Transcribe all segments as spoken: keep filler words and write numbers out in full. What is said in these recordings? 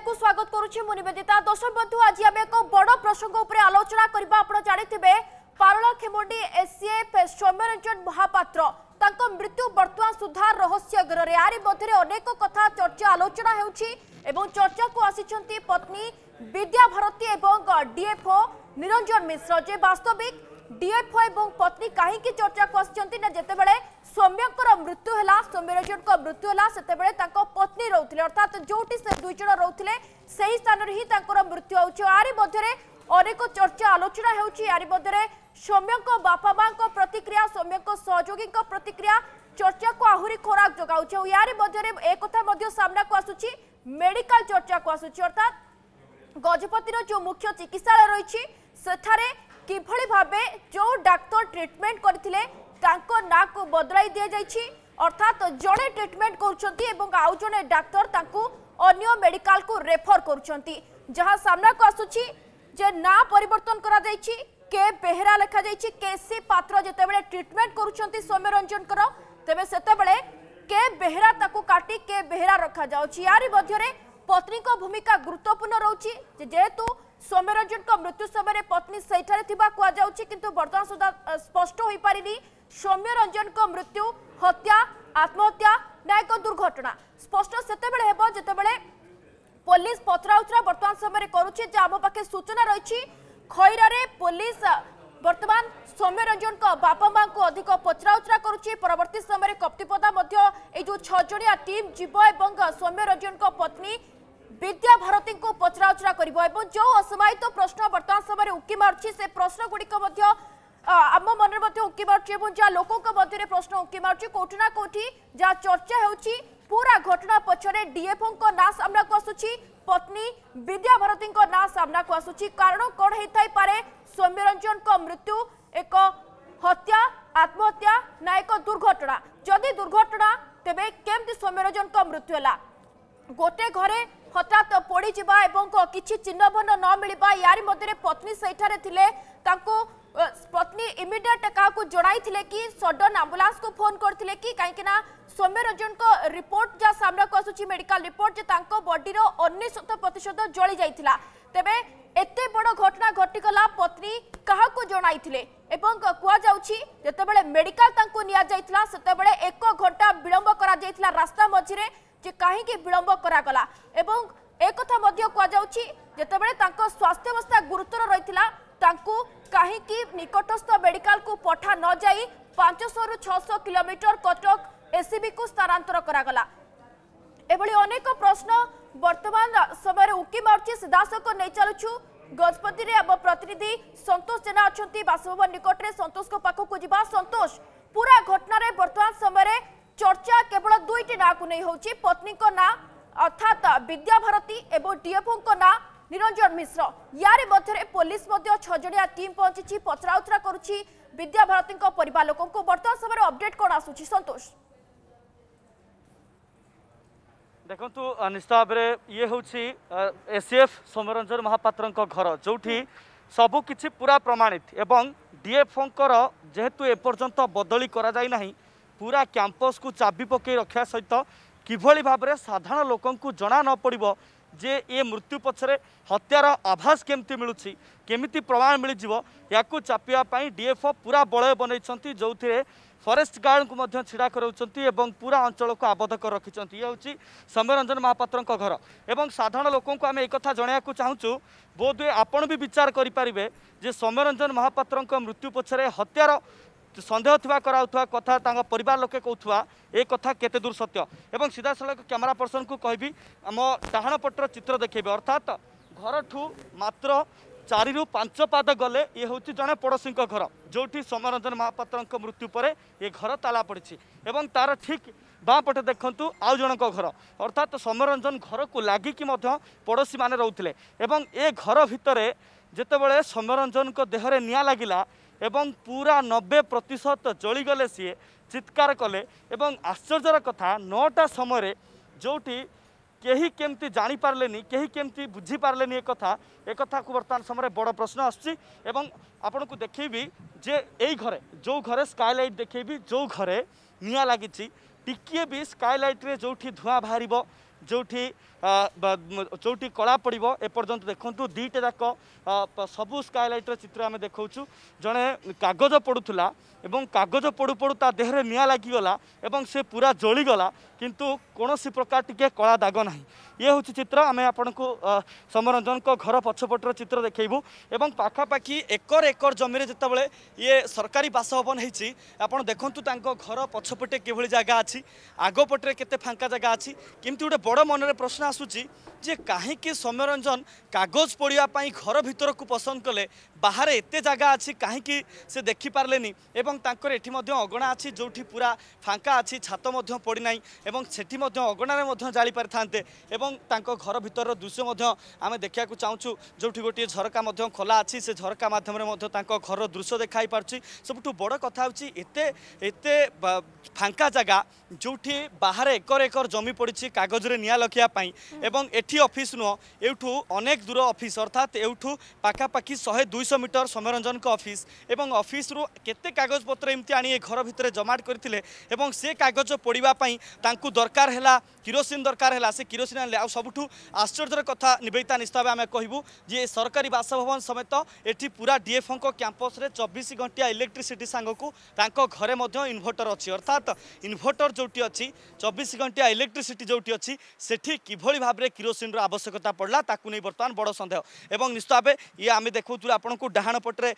आपको स्वागत करुछि मु निवेदिता। दर्शक बंधु आज आम एक बड़ प्रसंग उपर आलोचना करबा। आपण जानिथिबे पारला खेमुंडी एसीएफ सौम्यरंजन महापात्र तांको मृत्यु वर्तमान सुधा रहस्य गृह यारी मध्य अनेक कथा चर्चा आलोचना हेउछि एवं चर्चा को आसीचंती पत्नी विद्या भारती एवं डीएफओ निरंजन मिश्र जे वास्तविक डीएफओ एवं पत्नी कहीं चर्चा को आसीचंती ना जेतेबेले सौम्यकर मृत्यु है सौम्यरंजन को मृत्यु है से पत्नी रोते अर्थात जोटी से दुई जन रोते से ही स्थान ही मृत्यु होरी मध्य अनेक चर्चा आलोचना होरी सौम्य बापा माँ प्रतिक्रिया सौम्य सहयोगी प्रतिक्रिया चर्चा को आहरी खोराक जगाऊ यारी मध्य एक सामना को आसूची मेडिकल चर्चा को आसूची अर्थात गजपतिर जो मुख्य चिकित्सालय रही सेठारे किभली भाबे जो डाक्तर ट्रीटमेंट करथिले तांको ना को बदलाई दिया जाइछि अर्थात जड़े ट्रीटमेंट करुछंती एवं आउ जने डाक्तर तांको अन्य मेडिकल को रेफर करुछंती जहां सामना को आसुछि जे ना परिवर्तन करा जाइछि के बेहरा लिखा जाइछि केसी पात्र जेतेबेले ट्रीटमेंट करुछंती सौम्यरंजन कर तेबे सेतेबेले के बेहरा ताको काटी के बेहरा रखा जाउछि यारी मध्यरे पत्नी को भूमिका गुरुत्वपूर्ण रहउछि जेहेतु सौम्यरंजन को मृत्यु समय पत्नी सेठारे थिबा कुआ जाउछि किंतु वर्तमान सुधा स्पष्ट होई पारिनी सौम्यरंजन को मृत्यु हत्या आत्महत्या ना एक दुर्घटना स्पष्ट सेतेबेले हेबो जेतेबेले पुलिस पचराउचरा वर्तमान समय करुछि जे आम पाखे सूचना रही खैरारे पुलिस वर्तमान सौम्यरंजन को बापा माँ को अधिक पचराउचरा करुछि परवर्ती समय कप्तिपदा मध्य ए जो छ जणिया टीम जीव एवं सौम्यरंजन को पत्नी विद्या भारती को पचराउचरा करिबो एवं जो असमायित प्रश्न वर्तमान समय उकी मारछि से प्रश्न गुड़िक मध्य आम मन में उकी मार्ची जहाँ लोकों मध्य प्रश्न उकी मार्ची कोठी ना कोठी जहाँ चर्चा होची पूरा घटना पछरे डीएफओ को ना सामना को आसुची पत्नी विद्या भारती को ना सामना को आसुची कारण कौन होता पारे सौम्यरंजन को मृत्यु एक हत्या आत्महत्या ना एक दुर्घटना जदि दुर्घटना तेबे केमती सौम्यरंजन को मृत्यु है गोटे घरे हठात पड़ी जावा एवं किछि चिन्हबन न मिलवा यारी मध्य पत्नी सेठारे थिले तांको पत्नी इमिडिएट क्या जड़ाई कि सडन आंबुलांस को फोन करथिले कि कहीं सौम्यरंजन को रिपोर्ट जहाँ सामना को आसुची मेडिकल रिपोर्ट जे तांको बॉडी रो अनेशत प्रतिशत जली जाइथिला तेबे एते बड़ घटना घटीगला पत्नी कहा जड़ाई एवं कुआ जाउछि जेतेबेले मेडिकल तांको निया जाइथिला सेतेबेले एक घंटा विलंब करा जाइथिला रास्ता मझिरे जे कहीं विलंब करागला एवं एक कथा मध्य कुआ जाउछि जेतेबेले तांको स्वास्थ्य अवस्था गुरुतर रहिथिला तांको कहीं निकटस्थ मेडिकल को पठा न जाई पांच सौ रु छह सौ किलोमीटर कटक एसीबी को स्थानांतर करागला एभली अनेक प्रश्न वर्तमान समय उकी मार्ची सीधासख नहीं चलुछु गजपति रे अब प्रतिनिधि संतोष जेना अछंती बासभवन निकट रे संतोष को पाखो को जिबा संतोष पूरा घटना रे वर्तमान समय चर्चा केवल दुईटी ना को नहीं होची पत्नी को ना अर्थात विद्या भारती एवं डीएफओ को ना निरंजन मिश्र यारे मध्य पुलिस छजणिया टीम पहुंची पचराउचरा करुछि विद्या भारती परिवार लोकों को वर्तमान समय अपडेट कौन आसुछि संतोष देखंतु निश्चित भाव ये हूँ एसीएफ सौम्यरंजन महापात्र घर जो सबु किछि पूरा प्रमाणित एवं डीएफओ जेहेतु एपर्यंत बदली करा जाई नाही पूरा कैंपस को चाबी पकई रखा सहित किभली भाव में साधारण लोकों को जना न पड़िबो जे ये मृत्यु पछरे हत्यार आभास केमती मिलुछि केमिति प्रमाण मिल जिवो याकु चापिया डीएफओ पूरा बलय बनैछंती जो फॉरेस्ट गार्ड को मध्य छिड़ा कराउछंती एवं पूरा अंचल को आबद्ध कर रखिछंती ये होछि सौम्यरंजन महापात्र घर एवं साधारण लोकों को आम एक कथा जणाया चाहूँ बोधवे आपण भी विचार करें जे सौम्यरंजन महापात्र मृत्यु पछरे हत्यार सन्देह थिबा कराउथवा कथा तांगा परिवार लोके कहउथवा ए कथा केते दूर सत्य एवं सीधा सड़क कैमरा पर्सन को कहबी आम डाहाण पटर चित्र देखेबे अर्थात घर ठू मात्र चारि रु पांच पाद गले ये हूँ जड़े पड़ोशी घर जो सौम्यरंजन महापात्र मृत्यु पर ये घर ताला पड़ी एवं तार ठीक बाँ पटे देखु आउ जन घर अर्थात सौम्यरंजन घर को लगिकी पड़ोशी मैंने रोते एवं ए घर भितर जितेबाला सौम्यरंजन को देहरे निया लगिला एवं पूरा नब्बे प्रतिशत जलीगले सी चित्कार कले एवं आश्चर्यर कथा नौटा समय जोटी केही केमती जानी पारलेनी केही केमती बुझी पारलेनी एक कथा एक कथा को वर्तमान समय बड़ प्रश्न आसुची एवं आपन को देखैबी जे एई घरे जो घरे स्काईलाइट देखैबी जो घरे निया लागिची टिकिए भी स्काईलाइट रे जोठी धुआं बाहरिबो जोठी चौटी कला पड़ो एपर्यंत देखूँ दुईटा जाक सबू स्काएलाइटर चित्र आम देखा जड़े कागज पड़ूला एवं कागज पड़ू पड़ू ता देहरे निआ लगिगला एवं से पूरा जलीगला किंतु कौन प्रकार टिके कला दाग ना ये हूँ चित्र आम आपण को समरंजन को घर पछपटर चित्र देखू एवं पाखापाखि एकर एकर जमी जितेबाला ये सरकारी बासभवन होती आपड़ देखूँ घर पछपटे किभली जगह अच्छी आगपटे केते फांका जगह अच्छी किंतु गोटे बड़ मन प्रश्न आसूची जे कहीं समरंजन कागज पढ़ाई घर भीतर को पसंद कले बाहर एत जगह अच्छी कहीं से देखिपारे एवं तांकर एठी मध्य अगणा अच्छी जो पूरा फांका अच्छी छात पड़ना एवं सेठी अगणारे जाली पारि थांते एवं तांको घर भीतर दृश्य आम देखा चाहूँ जो गोटे झरका खोला अच्छी से झरका मध्यम घर दृश्य देखाई पार्टी सबुठ बड़ कथा एत फांका जगह जो बाहर एकर एकर जमी पड़ी कागज रे निया लखियापाई एवं एठी ऑफिस नुह एठू अनेक दूर ऑफिस अर्थात एठू पाखापाखि शहे दुईश मीटर समरंजन को ऑफिस एवं ऑफिस रु केते कागज पत्र एमती आनी घर भितर जमाट करथिले एवं से कागज पढ़ाई तांकू दरकार हैला किरोसिन दरकार हैला से किरोसिन आनले आ सबुठू आश्चर्यर कथा निवेदिता निस्ताव आम कहूँ जे सरकारी बासभवन समेत एठी पूरा डीएफओ को कैंपस रे चौबीस घंटिया इलेक्ट्रिसिटी सांग को तांको घरे मध्य इन्वर्टर अच्छी अर्थात इन्वर्टर जोटी अच्छी चौबीस घंटिया इलेक्ट्रिसिटी जोटी अच्छी सेठी किभली भाबरे किरोसिन आवश्यकता पड़ला ताकू नहीं बर्तमान बड़ सन्देह एवं निश्चित भाव ये आम देखूँ आपन को डाहाण पटे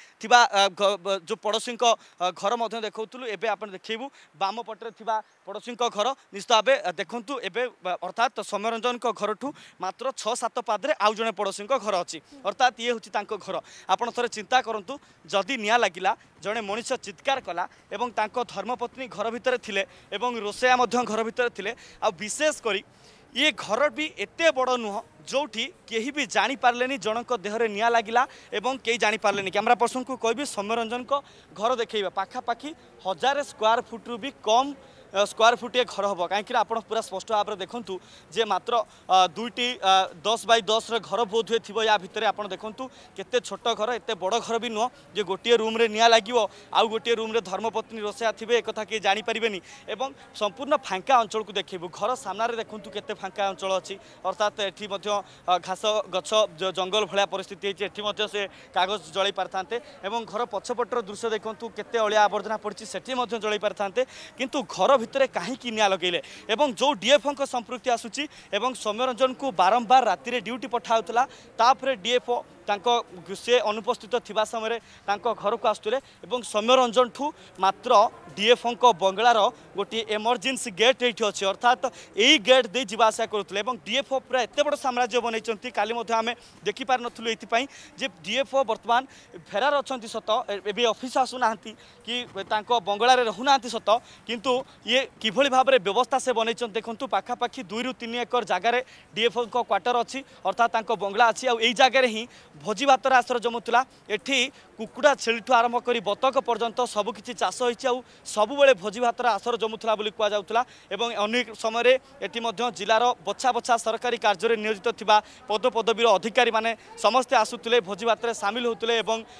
जो पड़ोशी घर देखूलु एवं आप देखू बाम पटे पड़ोशी घर निश्चित भाव देखूँ एवं अर्थात समरंजन घर ठू मात्र छः सात पादे आउ जड़े पड़ोशी घर अच्छी अर्थात ये हूँ घर आपड़ थे चिंता करूँ जदि निआ लगिला जड़े मनीष चित्कार कला एवं तांको धर्मपत्नी घर भितर थिले एवं रोसैया घर भितर थिले आ विशेष करी ये घर भी एते बड़ नुह जोठी केही भी जानी पारलेनी जनक देहरे निया लागिला एवं कई जानी पारलेनी कैमरा पर्सन को कहबी समरंजन को घर देखैबा पाखापाखि हजार स्क्वायर फुट रु भी कम स्क्वायर फुट ये घर हम कहीं आप पूरा स्पष्ट भाव में देखूँ जे मात्र दुईटी दस बै दस घर बोध हुए थी या भितर आप देखूँ केते छोट घर एत बड़ घर भी नुह जे गोटे रूम रे निया लगे आउ गोटे रूम रे धर्मपत्नी रोसैया थे एक कथा किए जानीपारे एवं संपूर्ण फांका अंचल को देखू घर सामने देखूँ केते फांका अंचल अच्छी अर्थात एटी घास गछ जंगल भाया परिस्थिति होती से कागज जलि पारि एवं घर पछपटर दृश्य देखूँ केते अलिया आवर्जना पड़ी से जलि पारि किंतु घर भितर कहीं निया लगेले एवं जो डीएफओ को संपृक्ति आसूची एवं समरंजन को बारंबार राति रे ड्यूटी पठाउतला तापरे डीएफओ तांको से अनुपस्थित थिबा समय तांको घर को आसुले एवं समरंजन ठू मात्र डीएफओ को बंगलार गोटे एमरजेंसी गेट ये अच्छी अर्थात यही गेट दे जावासा करुले एवं डीएफओ पूरा एत बड़ साम्राज्य बनई काली आम देखिपार नथुलु एथिपाई जे डीएफओ वर्तमान फेरार अच्छा सत ए ऑफिस आसुना कि बंगलार रहूना सत किंतु ये किभली भाव में व्यवस्था से बनई देखूँ पाखापाखि दुई रु तीन एकर जगार डीएफओ को क्वार्टर अच्छी अर्थात बंगला अच्छी आई जगार ही भोजी भातर आसर जमुला एठी कुकुड़ा छेली आरंभ कर बतक पर्यंत सबकि चाष होती सबु भोजी भातर आसर जमुला कहला एवं अनेक समय एटी जिलार बछा बछा सरकारी कार्य नियोजित थिबा पद पदवीर अधिकारी माने समस्ते आसुले भोजी भातर सामिल होते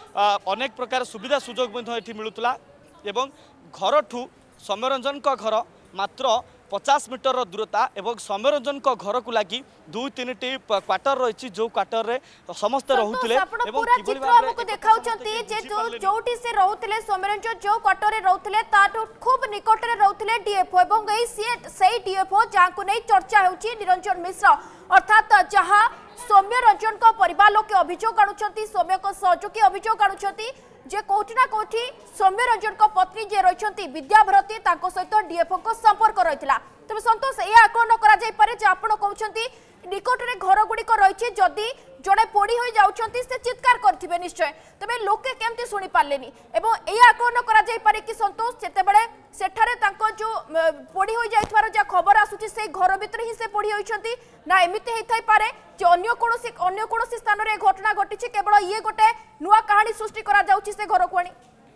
अनेक प्रकार सुविधा सुजोग मिलूला एवं घर ठू समरंजन का घर मात्र पचास मीटर दूरता एवं समरंजन को घर को लगी दुई तीन क्वार्टर रही जो क्वार्टर रे समस्त रहउतिले एवं चित्र हमको देखाउचंती जे जो जोटी से रहउतिले समरंजन जो क्वार्टर रे रहउतिले ताठो खूब निकट रे रहउतिले डीएफओ एवं एई सेही डीएफओ जाको नै चर्चा होउची निरंजन मिश्र अर्थात जहां सौम्य रंजन को परिवार लोके अभियोग आनुचंती सौम्य को सहयोगी अभियोग आनुचंती जे कोठी ना कोठी सौम्य रंजन को पत्नी जे रहिचंती विद्याभरती ताको सहित डीएफओ को संपर्क रहितला तबे संतोष ए आकलन करा जाय पारे जे आपण कहउचंती निकट रे घर गुडी को रहिछि जदी जड़े पोड़ी हो जाउछंती से चित्कार करथिबे निश्चय तबे लोके केमती सुनी पारलेनी एवं ए आकलन करा जाय पारे कि संतोष जेते बेले सेठारे तांको जो पोड़ी हो जायथवार जे खबर आसुची से घर भीतर ही से पोड़ी होइछंती ना एमिते हेथाय पारे जे अन्य कोनोसी अन्य कोनोसी स्थान रे घटना घटिछि केवल ये गोटे नुवा कहानी सृष्टि करा जाउछि से घर कोणी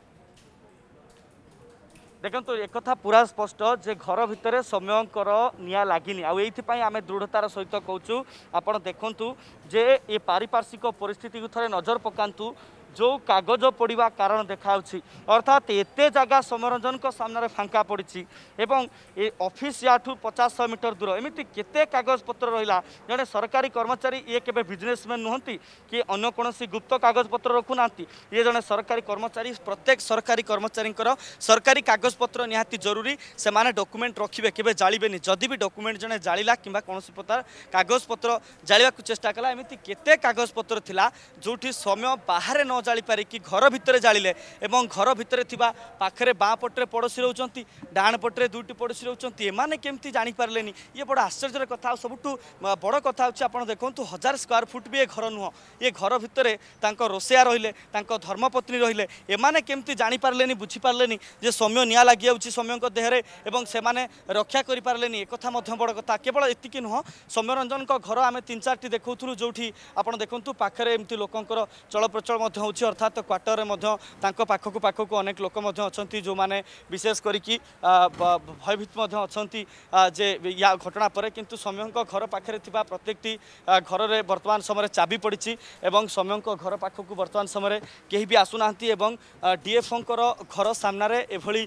देखो तो एक कथा पूरा स्पष्ट जे घर भितर समयकर निया लागिनी आईपाई आम दृढ़तार सहित कहूँ आपड़ देखु जे ये पारिपार्श्विक परिस्थिति को थे नजर पकातु जो कागज पड़ा कारण देखा अर्थात एत जगह सौम्यरंजन सामने फांका पड़ी एवं ए ऑफिस याठू पचास मीटर दूर एमती केते कागज पत्र रहा जड़े सरकारी कर्मचारी ये केबे बिजनेसमैन नुहंती कि अन्य कौन गुप्त कागज पत्र रखुना ये जड़े सरकारी कर्मचारी प्रत्येक सरकारी कर्मचारी सरकारी कागज पत्र निहाती जरूरी से माने डॉक्यूमेंट रखिबे केबे जालिबेनी जदि भी डॉक्यूमेंट जने जालिला किंबा कौन प्रकार कागज पत्र जालिबा को चेष्टा कला एमती केते कागज पत्र थिला जोठी समय बाहर न जाली पारि कि घर भितर जालिले एवं घर भितर थिबा पाखरे बाँ पटरे पड़ोसी रहउचंती डाण पटरे दुईटी पड़ोसी रहउचंती एमाने केमती जानि पारलेनी ये बड़ आश्चर्यर कथा सबुठू बड़ कथा होछि आपण देखंतु हजार स्क्वायर फुट भी ए घर नुह ये घर भितर तांको रोसेया रहिले तांको धर्मपत्नी रहिले एमाने केमती जानि पारलेनी बुझी पारलेनी जे समय निया लागि जाउछि समयक देहरे एवं सेमाने रक्षा करि पारलेनी एक कथा मध्य बड़ कथा केवल एतिकी नुह सौम्यरंजन को घर आमे तीन चारटी देखौथुरु जोठी आपण देखंतु पाखरे एमती लोकंकर चल प्रचल मध्य होछि अर्थात क्वार्टर मध्य तांको पाखकु पाखकु अनेक लोक मध्य अछंती जो माने विशेष करिकि भयभीत मध्य अछंती जे या घटना पर किंतु सौम्यंक घर पाखरे थिबा प्रत्येकटी घर रे वर्तमान समय चाबी पड़ी एवं सौम्यंक घर पाखकु वर्तमान समय केही भी आसुनांती एवं डीएफओंकर घर सामने एभली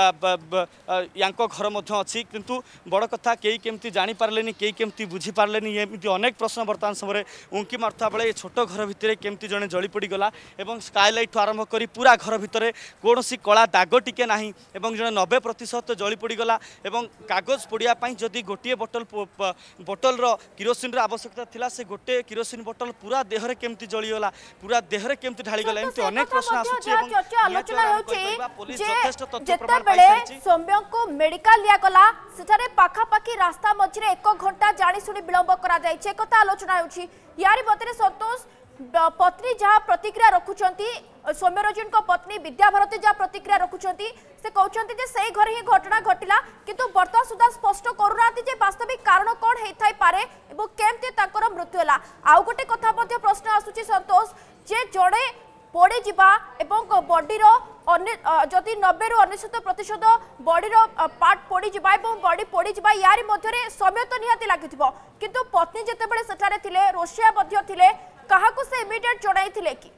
यांको घर मध्य अछि किंतु बड़ कथा केही केमती जानि पारलेनी केही केमती बुझी पारलेनी एमती अनेक प्रश्न वर्तमान समय उंकी मारता बेले छोट घर भितर केमती जने जली पड़ी गला एवं स्काईलाइट आरंभ करी पूरा घर भितर कौन कला दाग टिके नाही एवं जने नब्बे प्रतिशत जली पड़ी गला एवं कागज पोड़िया पई जदि गोटे बोतल बोतल रो किरोसिन रो आवश्यकता थिला से गोटे किरोसिन बोतल पूरा देह रे केमती जली गला पूरा देह रे केमती ढाली गला एमती अनेक प्रश्न आसुची एवं आलोचना होची पुलिस यथेष्ट तथ्य प्रमाण पाई सारिची सौम्य को मेडिकल लिया गला सेठारे पाखा पाखी रास्ता मझरे एक घंटा जानी सुनी विलंब करा जाय छे कथा आलोचना होची यारी बतरे संतोष पत्नी जहाँ प्रतिक्रिया रखुचंती सौम्यरंजन को पत्नी विद्याभारती जहाँ प्रतिक्रिया रखुचंती से कहउचंती जे सही घर ही घटना घटिला किंतु वर्तमान सुधा स्पष्ट करूनाती जे वास्तविक कारण कोन हेथाय पारे एवं केमते ताकर मृत्यु होला आउ गोटे कथा मध्ये प्रश्न आसुची संतोष जे जड़े पड़ी जिबा एवं बॉडी रो जदि नब्बे रु अनेशत प्रतिशत बॉडी रो पार्ट पड़ी जिबा एवं बॉडी पड़ी जिबा यारी मध्यरे समय तो निहाती लागिथिबो किंतु पत्नी जेतेबेले सेठारे थिले रोशिया मध्य थिले काहाकु से इमिडिएट जणाई थिले कि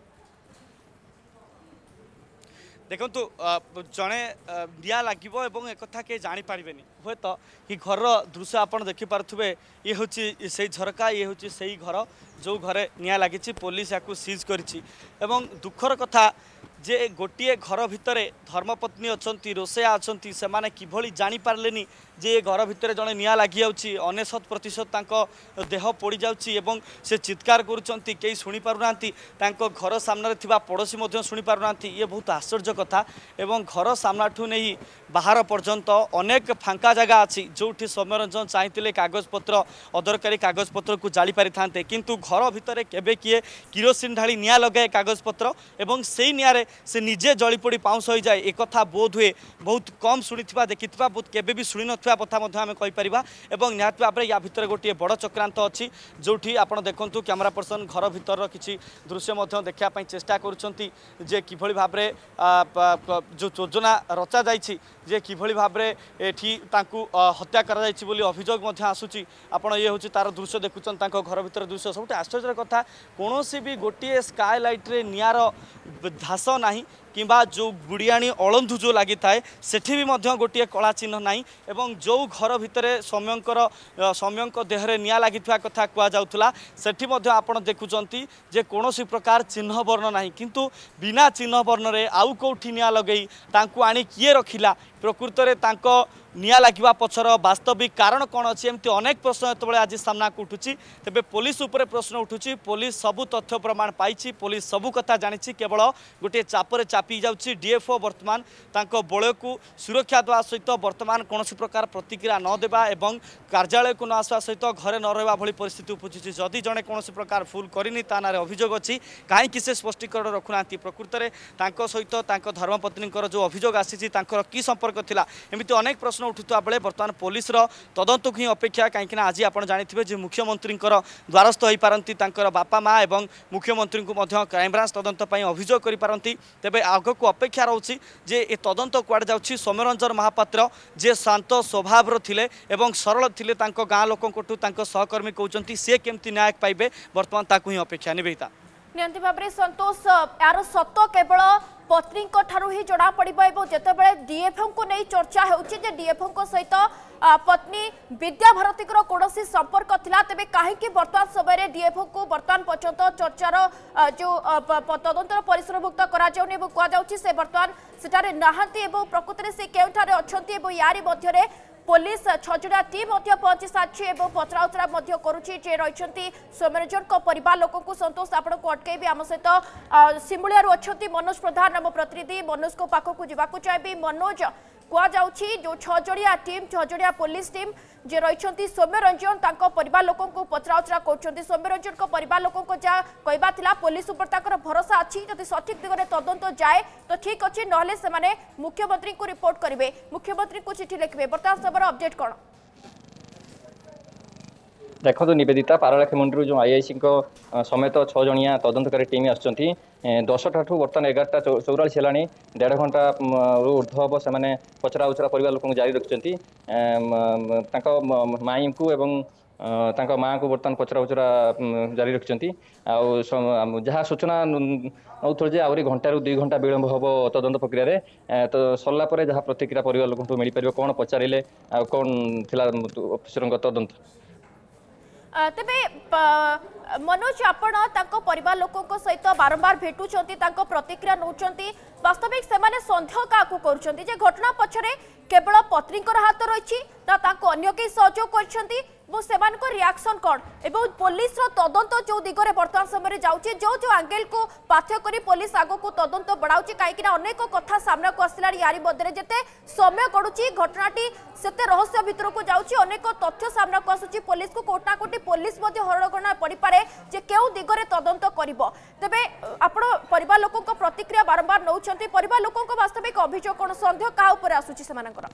देखु जड़े निया लगे और एक कथा के जापर हे तो ये घर दृश्य आप देखिपे ये हूँ से झरका ये हूँ से घर जो घरे निया लगी पुलिस या सीज करी दुखर कथा जे गोटे घर भितर धर्मपत्नी अच्छा रोसैया अच्छा से माने किभली जानी पारलेनी जे घर भितर जड़े निया लगी जाउची अनेशत प्रतिशत देह पोड़ी जाउची एवं से चित्कार करुँच कई शुणी पारना घर सामने थिबा पड़ोशी मध्य शुणी पारना ये बहुत आश्चर्य कथा एवं घर सामनाठू नहीं बाहर पर्यंत अनेक फांका जगह अच्छी जोठी सौम्यरंजन चाहिए कागज पत्र अदरकारी कागज पत्र को जाली पारि थांते किंतु घर भितर केबे किए किरोसिन ढाली निया लगाए कागज पत्र एवं से नियारे से निजे जली पड़ी पाउंस हो जाए एक कथा बोध हुए बहुत कम शुणी देखिथिबा बहुत केबे भी शुणी नथिबा कथा मध्य आमे कहि परिबा एवं निहात भाव या भितर गोटे बड़ चक्रांत अच्छी जोठी आपण देखंतु कैमरा पर्सन घर भितर किछि दृश्य मध्य देखा पई चेष्टा करूछंती जे किभली भाव रे जो योजना रचा जाइछि जे किभली भाव रे एठी तांकु हत्या करा जाइछि बोली अभियोग मध्य आसुछि आपण ये होछि तार दृश्य देखुछन तांको घर भितर दृश्य सबटे आश्चर्य कथा कोनोसी भी गोटे स्काईलाइट रे नियार धास नाही किंबा जो बुढ़ियाणी अलंधु जो लगी थाए सेठी भी मध्य गोटे कला चिन्ह नाई एवं जो घर भितर सौम्यंकर सौम्यंक देहरे निया लगी कथा कहुला सेठी मध्य आपण देखुचंती जे कौनसी प्रकार चिन्ह वर्ण नाही किंतु बिना चिन्ह वर्ण रे आउ कोठी निया लगई तांकु आनी किए रखिला प्रकृत रे तांको निया लगे पछर वास्तविक कारण कौन अच्छी एमती अनेक प्रश्न जो आज सामना को उठुची तेबे पुलिस उपरे प्रश्न उठुची पुलिस सबू तथ्य प्रमाण पाई पुलिस सबू कथा जानी केवल गोटे चापर चापी जाऊँगी डीएफओ वर्तमान तांको बलय को सुरक्षा देवा सहित वर्तमान कौन प्रकार प्रतिक्रिया न देवा एवं कार्यालय को न आसवा सहित घरे न रहा भली परिस्थिति उपजुची जदि जड़े कौन प्रकार फुल करनी ता ना अभियोग अच्छी कहीं से स्पष्टीकरण रखुना प्रकृत में सहित धर्मपत्नी जो अभियोग आसी कि संपर्क थिला एमती अनेक प्रश्न उठुवा बेले बर्तमान पुलिस तदंत को ही अपेक्षा कहीं आज आप जानी जे मुख्यमंत्री द्वारस्थ हो पारती बापा माँ और मुख्यमंत्री को क्राइमब्रांच तदंत अभियोग कर पारती तेबे आग को अपेक्षा रोचे जे ए तदंत कुआड़े जाउछि सौम्यरंजन महापात्र जे शांत स्वभाव थिले एवं सरल थिले तांको गाँ लोकंकटू तांको सहकर्मी कहउचंती से केमती न्याय पाइबे बर्तमान ताकू ही अपेक्षा निवेदिता। नियंती भाव में संतोष यार सत केवल पत्नी ठारू ही जना पड़ो जितेबाला डीएफओ को नहीं चर्चा होची जे डीएफओ सहित पत्नी विद्या भारती कौन संपर्क थिला तेबे कहीं बर्तमान समय डीएफओ को बर्तमान पर्यंत चर्चार जो तदंतर परिसरभुक्त कराने कहुच्छी से बर्तमान सेठारे नाहांती प्रकृति में से केउठारे अच्छंती यारी मध्य पुलिस छजड़ा टीम पहुंची सारी और पचराउचरा करुच्ची रही सौम्यरंजन परिवार लोक को संतोष आपण को अटकई आम सहित सिमुलिया अच्छा मनोज प्रधान आम प्रतिनिधि मनोज को पाखक जावाक चाहिए मनोज कहुच्छी जो Chhajadia team Chhajadia police team जे रही सौम्यरंजन परिवार लोक को पचराउचरा कर सौम्यरंजन परिवार लोक जहाँ कहवा पुलिस उपर भरोसा अच्छी जब सठिक दिगरे तदंत जाए तो ठीक अच्छे ना से मुख्यमंत्री को रिपोर्ट करेंगे मुख्यमंत्री को चिठी लिखे बर्तमान समय अपडेट कौन देखो निवेदिता पारलाखेमुंडी जो आईआईसी समेत छः जणिया तदंतकारी टीम आसुँच दसटा ठू बर्तमान एगारटा चौराश है देढ़ घंटा ऊर्ध हम से पचरा उचरा परिवार लोक जारी रखिंट माई को एवं तांका माँ को बर्तमान पचरा उचरा जारी रखिंट जहाँ सूचना नौजे आहरी घंटारू दुई घंटा विलम्ब हम तदंत प्रक्रिया तो सरला जहाँ प्रतिक्रिया परिवार लोक मिल पार कौन पचारे कौन थिला ऑफिसर तदंत तेबे मनोज आपण परिवार लोकों सहित बारंबार भेटुंट प्रतिक्रिया नौकरी वास्तविक से सन्देह क्या कर घटना पछरे केवल पत्नी हाथ रही अन्य कई सहयोग कर रिएक्शन कौन एवं पुलिस तदंत जो दिगरे बर्तमान समय जाऊँगी जो जो एंगल को पाथ्य करी पुलिस आग को तदंत बढ़ाऊँगी कहीं अनेक कथा सामना को आसला यारी मध्य जिते समय गड़ुची घटनाटी सेते रहस्य भितर को जाऊँगी अनेक तथ्य सामना को आसूची पुलिस को कोटना कोटी पुलिस हरगणा पड़ पारे जे केउ दिगरे तदंत करिबो तेबे आपण परिवार लोकों को प्रतिक्रिया बारंबार नौचंती परिवार लोकों को वास्तविक अभियोग कोन संदेह का ऊपर आसूची सेमानकर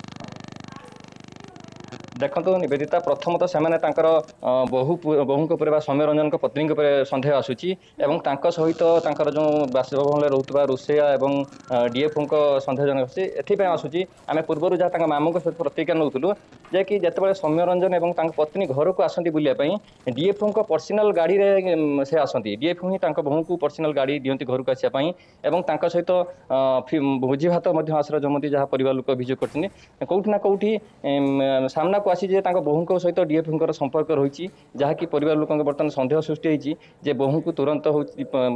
देखो निवेदिता प्रथम तो सेमाने तांकर बहु बहु सौम्यरंजन पत्नी सन्देह आसूची एवं तांक सहित तांकर जो बासभवन रोकवा रोसैया एवं डीएफओ सन्देहजनक एथपाई आसूची आम पूर्व जहाँ मामू सहित प्रतिक्रिया नौलु जे कि जिते सौम्यरंजन और पत्नी घर को आसती बुलायाई डीएफओ पर्सनाल गाड़ी रे से आसती डीएफओ ही बहु को पर्सनाल गाड़ी दिखती घर को आसापी और सहित भोजी भात आश्रय जमती जहाँ परिवार लोक अभियोग कर कौटिना कौटी सामना को आसी बहु सहित डीएफओ संपर्क रही जहाँकि परिवार लोक बर्तमान सन्देह सृष्टि होती जे बहु को तुरंत हो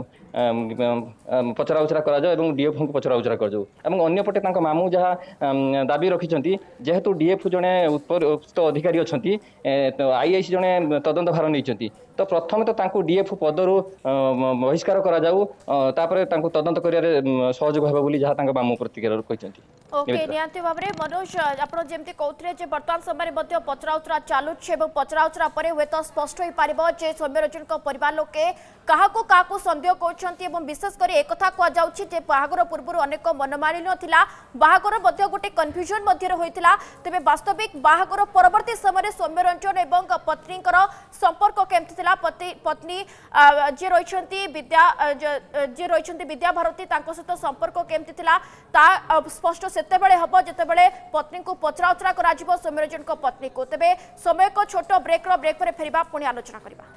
पचरा उचरा कर डीएफओ को पचरा उचरा कर अंपटे मामू जहाँ दाबी रखिंट जेहेतु डीएफओ जड़े उपस्थित अधिकारी अच्छा आईआईसी जड़े तदंत भार नहीं तो प्रथम तो डीएफओ पदर बहिष्कार करापर तदंत कर सहयोग हे बोली जहाँ मामू प्रतिक्रिया कहते ओके नियंती भाव में मनोज आप जमी कहते बर्तमान समय पचराउचरा चलुच्छे पचराउचरा पर हे तो स्पष्ट हो पार जे सौम्यरंजन परिवार लोके क्या क्या सन्देह कर विशेषकर एक कहुच्छे बाहागर पूर्व अनेक मनमालिन्य था बाहागर गोटे कन्फ्यूजन होता तेज वास्तविक बाहागर परवर्ती समय सौम्यरंजन और पत्नी संपर्क केमती पत्नी जी रही विद्या जी रही विद्या भारती सहित संपर्क केमती स्पष्ट सेतेबेले हम जितेबाला पत्नी को पचरा उचरा कर सौम्यरंजन पत्नी को तेज समय को छोट ब्रेक ब्रेक पर फेरिबा पुणी आलोचना करबा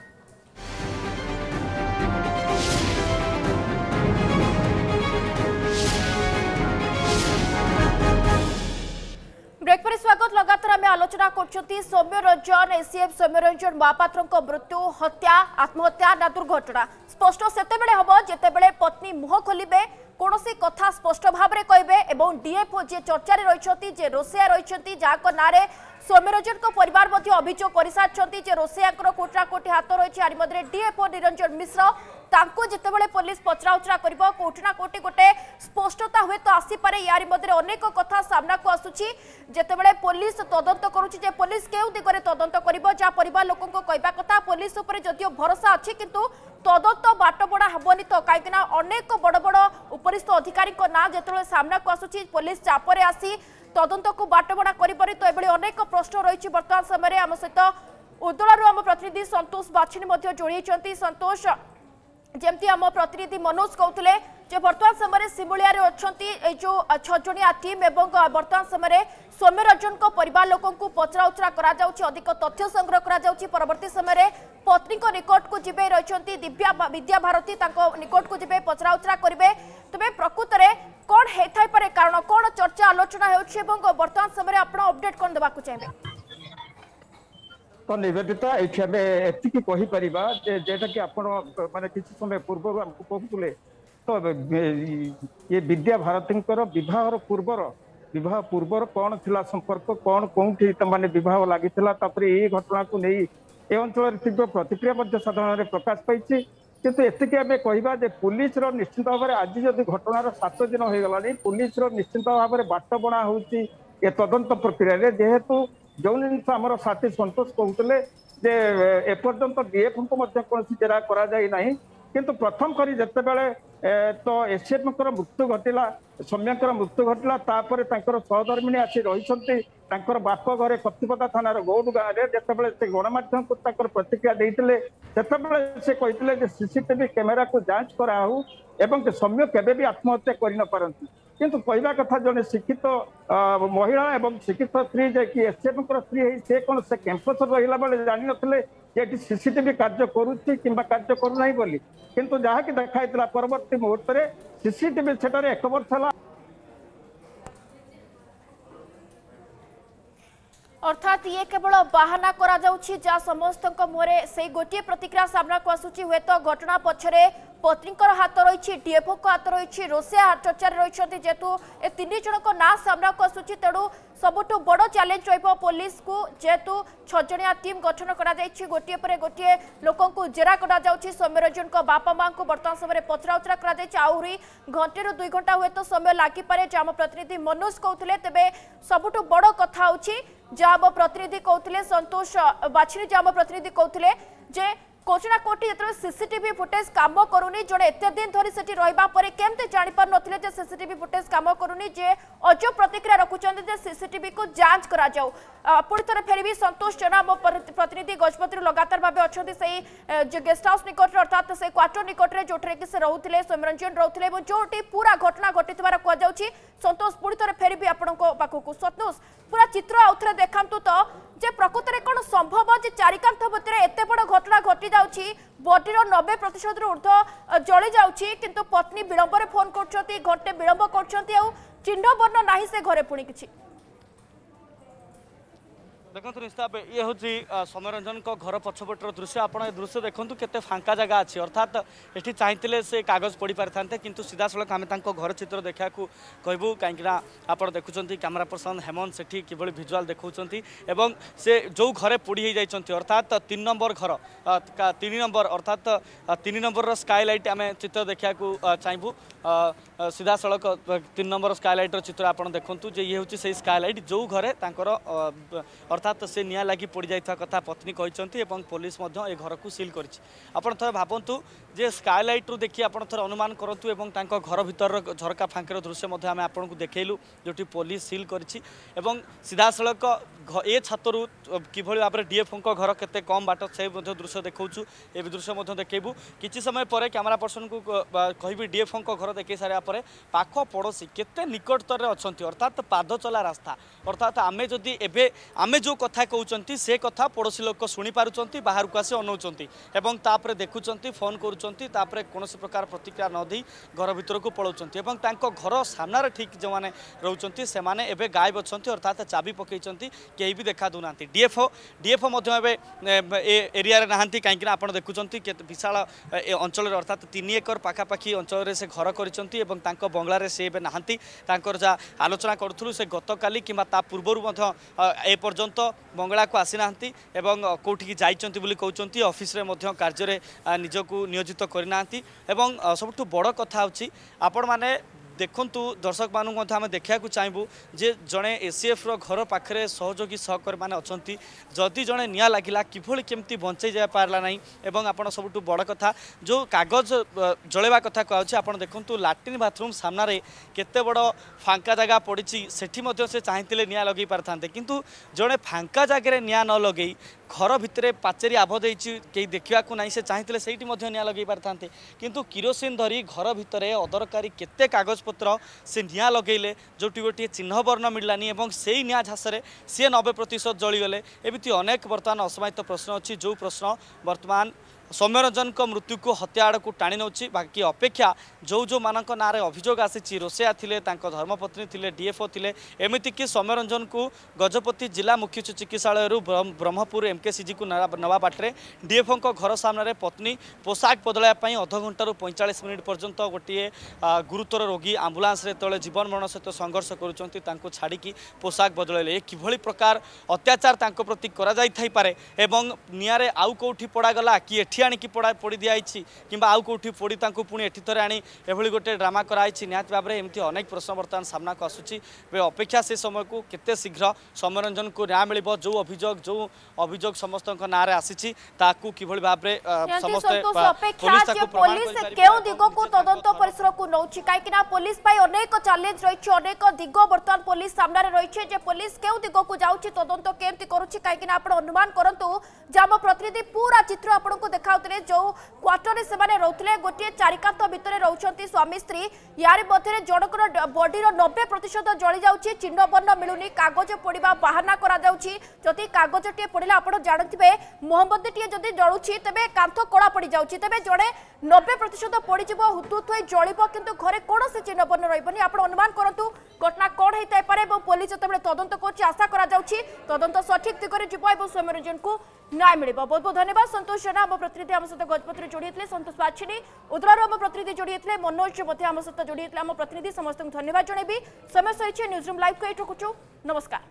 ब्रेक पर स्वागत लगातार आम आलोचना कर सौम्यरंजन एसीएफ सौम्यरंजन महापात्र मृत्यु हत्या आत्महत्या ना दुर्घटना स्पष्ट सेतेबेले हम जितेबाला पत्नी मुह खोलिबे कौन सी कथा स्पष्ट भाव में कहे डीएफओ जी चर्चा रही जे रोसैया रही जहाँ ना सौम्यरंजन परिवार अभियोग कर सारी रोसैया कोटा कोटी हाथ रही आरी मध्य डीएफओ निरंजन मिश्र तांको जितेबाला पुलिस पचरा उचरा कर कोटिना कोटी गोटे स्पष्टता हुए तो आसीपे यारी मध्य अनेक कथा सामना को आसूची जितेबाला पुलिस तदंत करुच्ची पुलिस केउ दिगरे तदंत कर जहाँ परिवार लोक कहवा कथा पुलिस उपर जदियो भरोसा अच्छी किंतु तदंत बाटबड़ा हेनी तो कहीं अनेक बड़ बड़ उपरिस्थ अधिकारी ना जो सामना को आसूची पुलिस चापरे आसी तदंत को बाटबड़ा कर तो ये अनेक प्रश्न रही बर्तमान समय आम सहित उदलारू आम प्रतिनिधि संतोष बाछिणी जोड़ी संतोष जमती आम प्रतिनिधि मनोज कहते बर्तमान समय सिमुलिया अच्छी जो छजणिया टीम एवं वर्तमान समय सौम्य रंजन को परिवार लोकों को पचरा उचरा करा जाउछि अधिक तथ्य संग्रह करा जाउछि परवर्ती समय पत्नी को निकट को जिबे रहिसंती दिव्या विद्या भारती तांको निकट को जिबे पचरा उचरा करिवे तबे प्रकृत रे कोन हेथाय पारे कारण कोन चर्चा आलोचना हेउछि एवं वर्तमान समय आपण अपडेट कोन देबा को चाहबे तो निवेदिता एठी हमें एतिकी कहि परिबा जे जेटा कि आपण माने किछि समय पूर्व हमको कहतुले तो ये विद्या भारतींकर विवाहर पूर्वर विवाह पूर्वर कौन थिला संपर्क कौन कौटी तमाने विवाह लागिथिला तापरे ए घटना को नहीं ए अंचल तीव्र प्रतिक्रिया साधारण प्रकाश पाई किंतु एतिके आमे कहबा जे पुलिस रो निश्चित भाव में आज जदि घटनार सात दिन हो गलानी पुलिस रो निश्चित भाव में बाट बणा होउची ए तदंत प्रक्रिया रे जेहेतु जो जिन आमर साथी सतोष कहते जे एपर्यंत डीएफ को मध्य कौन जेरा करा जाई नाही किंतु प्रथम करी जते बेले तो एसएफ मृत्यु घटिला सौम्यकर मृत्यु घटिला तापर तांकर सहधर्मिणी आसी रही बाप घरे कतिपदा थानार गौड़ गाँव में जिते से गणमाध्यम को प्रतिक्रिया देते से कहते सीसीटीवी कैमेरा को जांच कराऊ एवं सौम्य केबे भी आत्महत्या कर न पारती किंतु कहवा कथा जड़े शिक्षित महिला एवं शिक्षित स्त्री जे कि एसएफ स्त्री से कौन से कैंपस रहा बेले जान नथिले सीसीटीवी कार्य करुच्ची कि कार्य करूना बोली किंतु जहाँ कि देखा परवर्ती मुहूर्त में सीसीटीवी सेठार एक वर्ष है अर्थात ये केवल बाहाना करा जाउछि जा समस्त मुहरे से गोटे प्रतिक्रिया सामना को आसुछि हुए तो घटना पछरे पत्नी हाथ रही डीएफओ को हाथ रही रोषिया चर्चार रही जेहेतु ए तीन जन को ना सामना को आसुछि तेणु सबुठु बड़ चैलेंज रहिबो पुलिस को जेहेतु छजणिया टीम गठन करा जाइछि गोटे पर गोटे लोकों को जेरा करा जाउछि सौम्यरंजन को बापा मां को वर्तमान समय पचरा उचरा करा जाइछि आहुरी घंटे रु दुई घंटा हुए तो समय लागि पारे जाम प्रतिनिधि मनोज कहउथिले तेबे सबुठु बड़ कथा होछि जाम प्रतिनिधि कहउथिले संतोष बाछिनी जाम प्रतिनिधि कहउथिले जे कोचना कोटी जतरे सीसीटीवी फुटेज काम करूनी जड़े एते दिन धरी सेठी रहिबा परे केमते जानि पार नथिले जे सीसीटीवी फुटेज काम करूनी जे अजो प्रतिक्रिया रखुचंदे जे सीसीटीवी को जांच करा जाऊ पुणी थरे फेरबी संतोष जना मो प्रतिनिधि गजपति लगातार भाबे अछंती सेही जे गेस्ट हाउस निकट अर्थात से क्वार्टर निकट रे जोठरे कि से रहउथिले सौम्यरंजन रहउथिले एवं जोटी पूरा घटना घटितबार को जाउची संतोष पुणी थरे फेरबी आपनको पाखकु संतोष पूरा चित्र आउथरे देखांतु तो जे प्रकृत रे कोन संभव जे चारिकांथ भितर एते बड़ घटना घटी जाउची बॉडीर नब्बे प्रतिशत रु ऊर्ध्व जली जाउची किंतु पत्नी विलंबर फोन करछंती घंटे विलंब करछंती आ चिन्ह वर्ण नाही से घरे पुणी किछि देखो निस्ताब ये हूँ सौम्यरंजन घर पछपटर दृश्य आपड़ दृश्य देखूँ केते फांका जगह अच्छी अर्थात ये चाहते से कागज पढ़ी पारि था किंतु सीधा सड़क आम घर चित्र देखा कहूँ कहीं आप देखुं कैमेरा पर्सन हेमंत सेठी किभली भिजुआल देखुंट एवं से जो घरे पोड़ी जाइए अर्थात तीन नंबर घर तीन नंबर अर्थात तीन नंबर स्काई लाइट आम चित्र देखा चाहबू सीधा सड़क तीन नंबर स्काई लाइटर चित्र आप देखूँ ये हूँ से स्काई लाइट जो घरे अर्थात से निया लगी पड़ जाता कथा पत्नी कहते पुलिस ए घर को सील कर भावतु जे स्काई लाइट रू देखिए आप अनुमान करूँ और घर भीतर झरका फांकर दृश्य आम आपको देखलु जो पुलिस सील कर सीधा सड़क ए छातरू किभली भाव में डीएफ घर केते कम बाट से दृश्य देखा ए दृश्य देखू किसी समय पर कैमेरा पर्सन को कहि डीएफ घर देख सारापर पाख पड़ोशी केते निकटतर अच्छा अर्थात पाद चला रास्ता अर्थात आमे जदि एबे आमे जो कथा कहउचंती से कथा पड़ोशी लोक शुणी पारुचंती बाहर को आसे अनौचंती एवं तापरे देखुचंती फोन करुचंती तापरे कोनोसी प्रकार प्रतिक्रिया न दी घर भीतर को पळौचंती एवं तांको घर सामनारे ठीक जो माने रहउचंती से माने एबे गायब अछंती अर्थात चाबी पकईचंती केही भी देखा दुनांती डीएफओ डीएफओ मध्य एबे ए एरिया रे नाहंती काहेकि आपण देखुचंती के विशाल अंचल अर्थात तीन एकर पाखापाखी अंचल रे से घर करिचंती एवं तांको बंगला रे से एबे नाहंती तांकर जा आलोचना करथुलु से गतकाली किंबा ता पूर्वरु मध्य ए पर्यंत बंगला को आसी नाहंती एवं कोठी जाइचंती बोली कहउचंती ऑफिस रे मध्य कार्य रे निजको नियोजित करिनाहंती एवं सबठु बड़ कथा होची आपण माने देखु दर्शक मानू आम देखा चाहबू जे जड़े एसीएफ रो घर पाखे सहयोगी सहकर्मी मैंने अच्छा जदि जड़े निया लगिला किभली केमती बंचई जा पारला नहीं एवं आपण सबुठ बड़ कथा जो कागज जलेवा कथा कहूँ आप देखु लाट्रिन बाथरूम सामने केते बड़ फांका जगह पड़ी सेठी से चाहते निया लगे पारते किंतु जड़े फांका जगह निया न लगे घर भितर पाचेरी आबद्ध कहीं देखा ना से चाहते से निआ लगे पारि था किंतु किरोसिन धरी घर भितर अदरकारी केते कागजपत्र से निआ लगेले जोटी गोटे चिन्ह वर्ण मिललानी और से ही निआ झासरे सी नब्बे प्रतिशत जलीगले एमती अनेक बर्तमान असमाहित प्रश्न अच्छी जो प्रश्न बर्तमान सौम्यरंजन मृत्यु को हत्या आड़ को टाणी नौ बाकी अपेक्षा जो जो मान ना अभियोग आसी रोसैया थे धर्मपत्नी थे डीएफओ थे एमतीक सौम्यरंजन को गजपति जिला मुख्य चिकित्सालय ब्रह्मपुर एमकेसीजी को नवा बाटे डीएफओ घर सामने पत्नी पोशाक बदलवाई अध घंटा पैंचाश मिनिट पर्यंत गोटे गुरुतर रोगी आंबुलांस तले जीवन मरण सहित संघर्ष करुँच छाड़ी पोशाक बदलैले कि प्रकार अत्याचार प्रति कराइपे एवं निआरे आउ कौटी पड़ागला कि एठी आनिकी पड़ा पड़ी दिखाई कि आउ कौटी पोड़ी पुणी एठी थरे आनी एभली गोटे ड्रामा कराई निहाती भाव में एमती अनेक प्रश्न बर्तमान सामना को आसूची अपेक्षा से समय को केते शीघ्र सौम्यरंजन को न्याय मिल जो अभियोग जो अभियोग समस्त ना आसी किभली भाव में समस्त पुलिस केउ दिग को तदंत परिसर को नौछि काईकिना पुलिस पाई अनेक चैलेंज रही अनेक दिग बर्तमान पुलिस सामने रही जे पुलिस केउ दिग को जाउछि तदंत केमती करूछि काईकिना आपण अनुमान करंतु जाम प्रतिनिधि पूरा चित्र आपण को देखाउतले जो क्वार्टर से माने रहउतले गोटे चारिकांत भितरे रहउछंती स्वामी स्त्री यार मध्यरे जड़कर बॉडी रो नब्बे प्रतिशत जली जाउछि चिन्ह वर्ण मिलुनी कागज पोड़िबा बहाना करा जाउछि जति कागज टे पड़िला आपण जानथिबे मोहम्मद टे जति जळुछि तबे कांथ कोड़ा पड़ी जाउछि तबे जड़े नब्बे प्रतिशत पड़ी जिवो हुतुत होई जळिबो किंतु घरे कोनोसी चिन्ह वर्ण रहइबनी आपण अनुमान करंतु घटना कोड हेतै पारे एवं पुलिस जतबे तदंत करछि आशा करा जाउछि तदंत सठिक दिगरे जिवो एवं सौम्यरंजन को न्याय मिल बहुत बहुत धन्यवाद संतोष जेना आम प्रतिनिधि आम सहित गजपति जोड़ी थे संतोष बाछिनी उद्रार आम प्रतिनिधि जोड़ी थे मनोज आम सहित जोड़ी आम प्रतिनिधि समस्त धन्यवाद जनइबी समय सही न्यूज रूम लाइव को ये रखुचु नमस्कार।